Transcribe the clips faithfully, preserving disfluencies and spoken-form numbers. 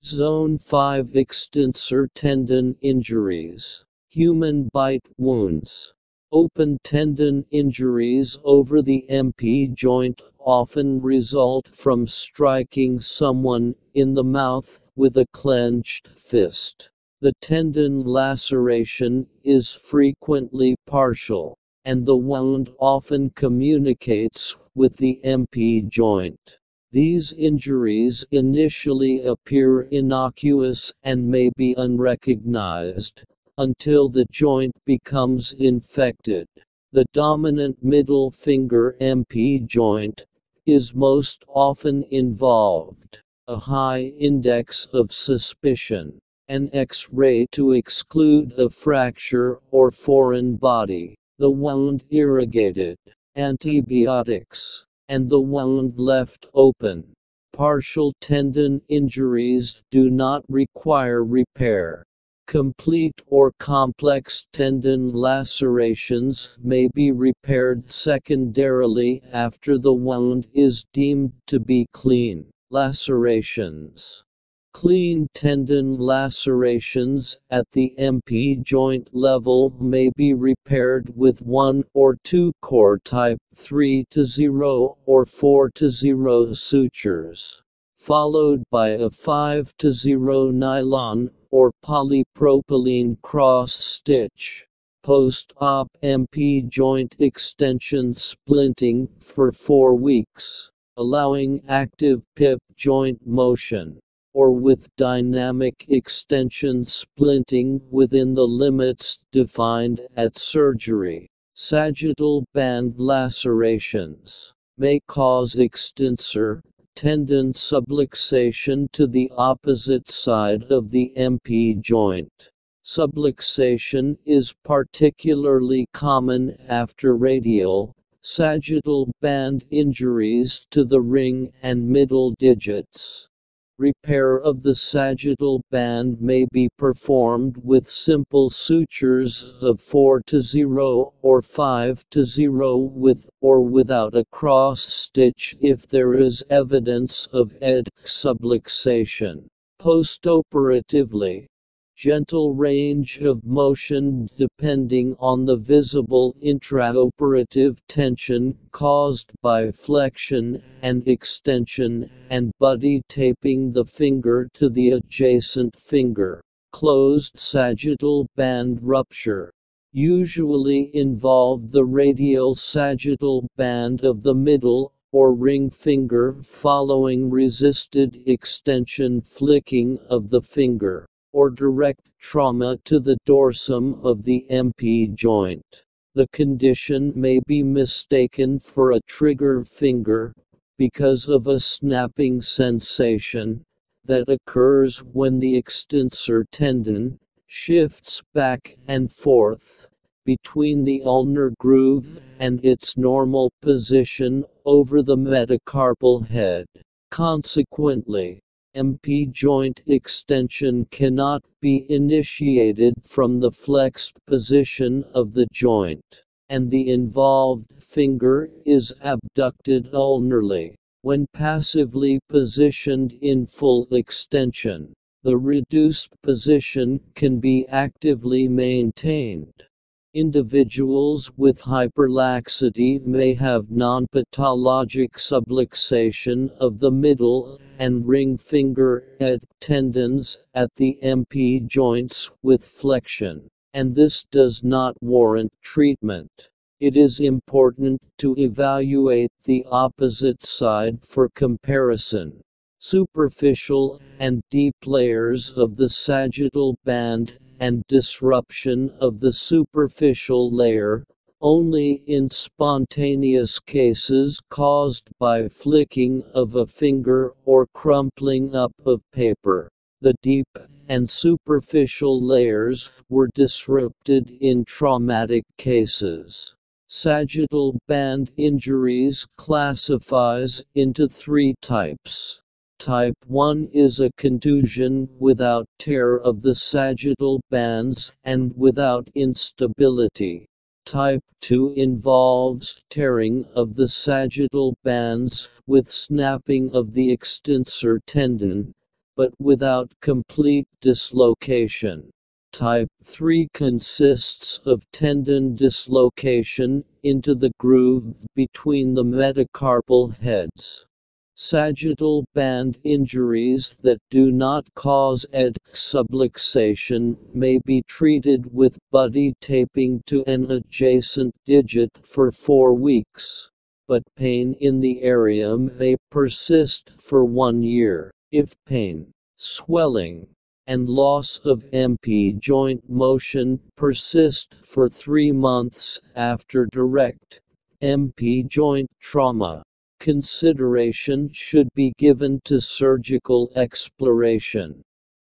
Zone five Extensor tendon injuries. Human bite wounds. Open tendon injuries over the M P joint often result from striking someone in the mouth with a clenched fist. The tendon laceration is frequently partial, and the wound often communicates with the M P joint. These injuries initially appear innocuous and may be unrecognized, until the joint becomes infected. The dominant middle finger M P joint is most often involved. A high index of suspicion. An X-ray to exclude a fracture or foreign body. The wound irrigated. Antibiotics. And the wound left open. Partial tendon injuries do not require repair. Complete or complex tendon lacerations may be repaired secondarily after the wound is deemed to be clean. Lacerations. Clean tendon lacerations at the M P joint level may be repaired with one or two core type three to zero or four to zero sutures, followed by a five to zero nylon or polypropylene cross stitch. Post-op M P joint extension splinting for four weeks, allowing active P I P joint motion, or with dynamic extension splinting within the limits defined at surgery. Sagittal band lacerations may cause extensor tendon subluxation to the opposite side of the M P joint. Subluxation is particularly common after radial, sagittal band injuries to the ring and middle digits. Repair of the sagittal band may be performed with simple sutures of four to zero or five to zero with or without a cross stitch if there is evidence of E D subluxation. Postoperatively, gentle range of motion depending on the visible intraoperative tension caused by flexion and extension and buddy taping the finger to the adjacent finger. Closed sagittal band rupture usually involve the radial sagittal band of the middle or ring finger following resisted extension flicking of the finger, or direct trauma to the dorsum of the M P joint. The condition may be mistaken for a trigger finger because of a snapping sensation that occurs when the extensor tendon shifts back and forth between the ulnar groove and its normal position over the metacarpal head. Consequently, M P joint extension cannot be initiated from the flexed position of the joint, and the involved finger is abducted ulnarly. When passively positioned in full extension, the reduced position can be actively maintained. Individuals with hyperlaxity may have non-pathologic subluxation of the middle and ring finger E D tendons at the M P joints with flexion, and this does not warrant treatment. It is important to evaluate the opposite side for comparison. Superficial and deep layers of the sagittal band and disruption of the superficial layer, only in spontaneous cases caused by flicking of a finger or crumpling up of paper. The deep and superficial layers were disrupted in traumatic cases. Sagittal band injuries classifies into three types. Type one is a contusion without tear of the sagittal bands and without instability. Type two involves tearing of the sagittal bands with snapping of the extensor tendon, but without complete dislocation. Type three consists of tendon dislocation into the groove between the metacarpal heads. Sagittal band injuries that do not cause E D subluxation may be treated with buddy taping to an adjacent digit for four weeks, but pain in the area may persist for one year. If pain, swelling, and loss of M P joint motion persist for three months after direct M P joint trauma, consideration should be given to surgical exploration.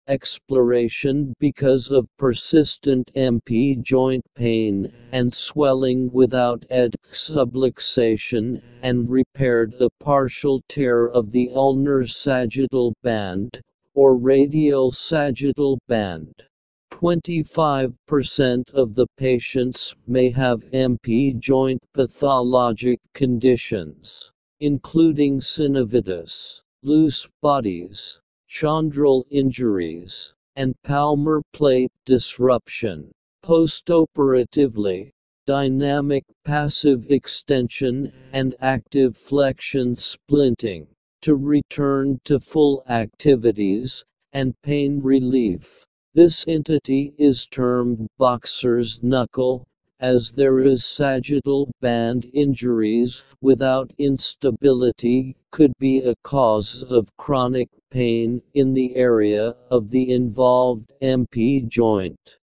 Exploration because of persistent M P joint pain and swelling without E D subluxation, and repaired a partial tear of the ulnar sagittal band, or radial sagittal band. twenty-five percent of the patients may have M P joint pathologic conditions, including synovitis, loose bodies, chondral injuries, and palmar plate disruption. Postoperatively, dynamic passive extension and active flexion splinting to return to full activities and pain relief. This entity is termed boxer's knuckle, as there is sagittal band injuries without instability could be a cause of chronic pain in the area of the involved M P joint.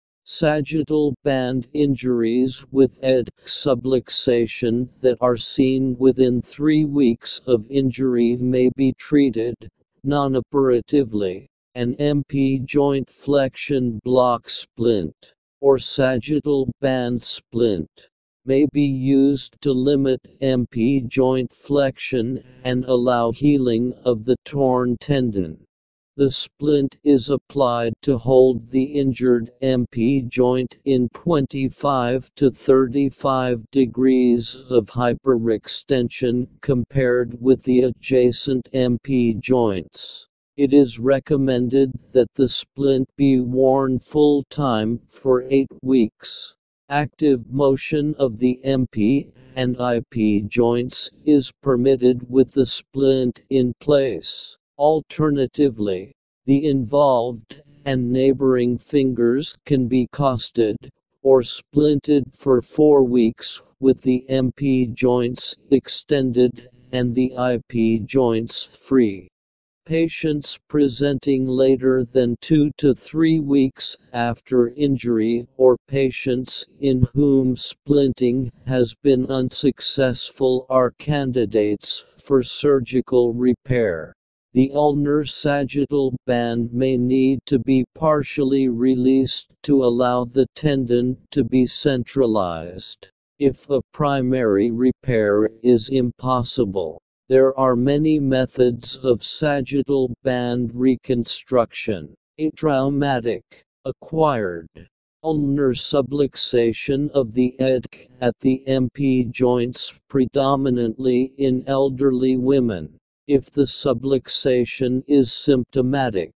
Sagittal band injuries with E D subluxation that are seen within three weeks of injury may be treated non-operatively. An M P joint flexion block splint, or sagittal band splint, may be used to limit M P joint flexion and allow healing of the torn tendon. The splint is applied to hold the injured M P joint in twenty-five to thirty-five degrees of hyperextension compared with the adjacent M P joints. It is recommended that the splint be worn full-time for eight weeks. Active motion of the M P and I P joints is permitted with the splint in place. Alternatively, the involved and neighboring fingers can be costed or splinted for four weeks with the M P joints extended and the I P joints free. Patients presenting later than two to three weeks after injury or patients in whom splinting has been unsuccessful are candidates for surgical repair. The ulnar sagittal band may need to be partially released to allow the tendon to be centralized. If a primary repair is impossible, there are many methods of sagittal band reconstruction. Atraumatic, acquired, ulnar subluxation of the E D at the M P joints predominantly in elderly women. If the subluxation is symptomatic,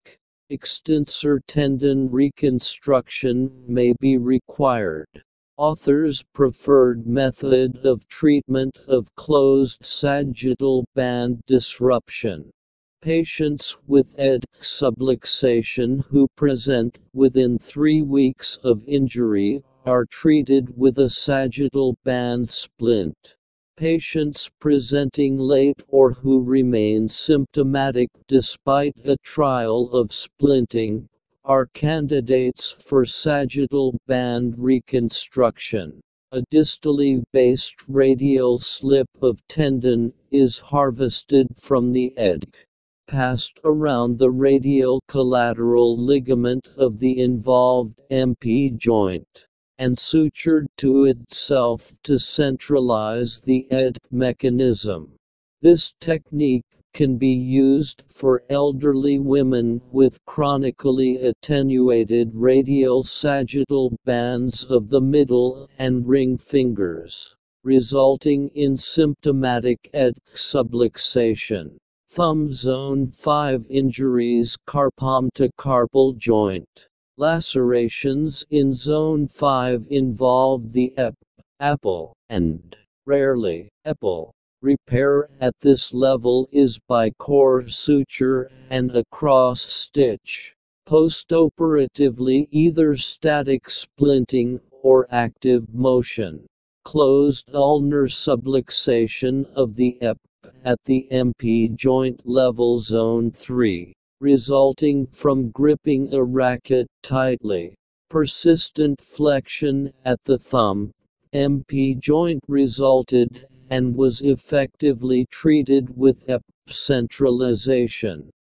extensor tendon reconstruction may be required. Author's preferred method of treatment of closed sagittal band disruption. Patients with E D subluxation who present within three weeks of injury are treated with a sagittal band splint. Patients presenting late or who remain symptomatic despite a trial of splinting are candidates for sagittal band reconstruction. A distally based radial slip of tendon is harvested from the E D, passed around the radial collateral ligament of the involved M P joint, and sutured to itself to centralize the E D mechanism. This technique can be used for elderly women with chronically attenuated radial sagittal bands of the middle and ring fingers, resulting in symptomatic E D subluxation. Thumb zone five injuries, carpometacarpal joint. Lacerations in zone five involve the ep, apple, and, rarely, epil. Repair at this level is by core suture and a cross stitch. Postoperatively, either static splinting or active motion. Closed ulnar subluxation of the ep at the M P joint level zone three, resulting from gripping a racket tightly. Persistent flexion at the thumb, M P joint resulted and was effectively treated with ep centralization.